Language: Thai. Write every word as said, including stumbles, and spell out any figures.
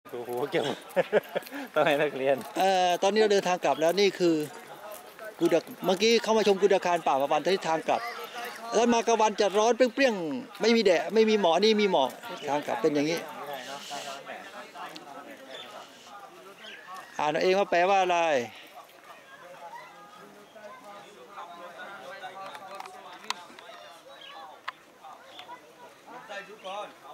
โอ้โหเก่งต้องให้นักเรียนเอ่อตอนนี้เราเดินทางกลับแล้วนี่คือกุดเมื่อกี้เข้ามาชมกุฎาคารป่ามาวันที่ทางกลับแล้วมากลางวันจะร้อนเปรี้ยงๆไม่มีแดดไม่มีหมอกนี่มีหมอกทางกลับเป็นอย่างนี้อ่านเอาเองว่าแปลว่าอะไรได้ทุกคน